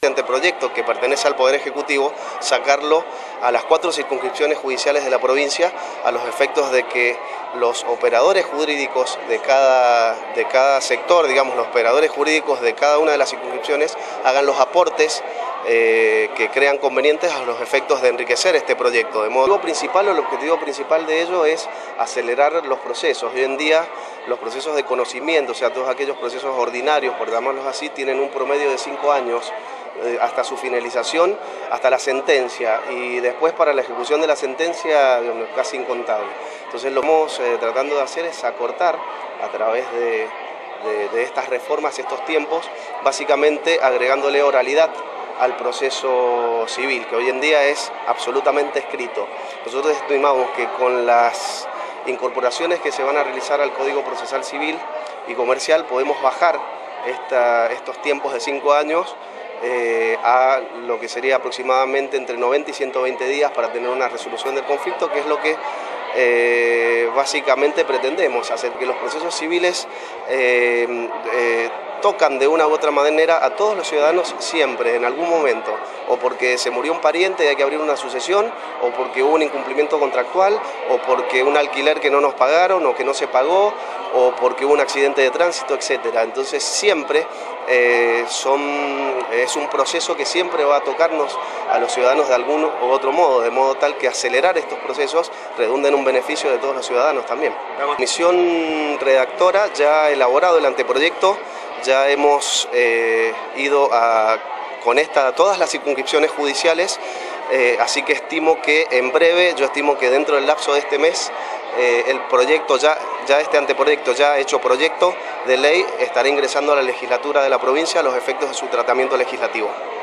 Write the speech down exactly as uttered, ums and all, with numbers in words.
anteproyecto que pertenece al Poder Ejecutivo, sacarlo a las cuatro circunscripciones judiciales de la provincia, a los efectos de que los operadores jurídicos de cada, de cada sector, digamos los operadores jurídicos de cada una de las circunscripciones, hagan los aportes eh, que crean convenientes a los efectos de enriquecer este proyecto. De modo principal, o el objetivo principal de ello es acelerar los procesos. Hoy en día los procesos de conocimiento, o sea, todos aquellos procesos ordinarios, por llamarlos así, tienen un promedio de cinco años hasta su finalización, hasta la sentencia, y después para la ejecución de la sentencia casi incontable. Entonces lo que estamos eh, tratando de hacer es acortar a través de, de, de estas reformas estos tiempos, básicamente agregándole oralidad al proceso civil, que hoy en día es absolutamente escrito. Nosotros estimamos que con las incorporaciones que se van a realizar al Código Procesal Civil y Comercial podemos bajar esta, estos tiempos de cinco años Eh, a lo que sería aproximadamente entre noventa y ciento veinte días para tener una resolución del conflicto, que es lo que eh, básicamente pretendemos, hacer que los procesos civiles eh, eh, tocan de una u otra manera a todos los ciudadanos siempre, en algún momento, o porque se murió un pariente y hay que abrir una sucesión, o porque hubo un incumplimiento contractual, o porque un alquiler que no nos pagaron o que no se pagó, o porque hubo un accidente de tránsito, etcétera. Entonces siempre eh, son, es un proceso que siempre va a tocarnos a los ciudadanos de algún u otro modo, de modo tal que acelerar estos procesos redunda en un beneficio de todos los ciudadanos también. La comisión redactora ya ha elaborado el anteproyecto, ya hemos eh, ido a, con esta, a todas las circunscripciones judiciales, eh, así que estimo que en breve, yo estimo que dentro del lapso de este mes, eh, el proyecto, ya, ya este anteproyecto, ya hecho proyecto de ley, estará ingresando a la legislatura de la provincia a los efectos de su tratamiento legislativo.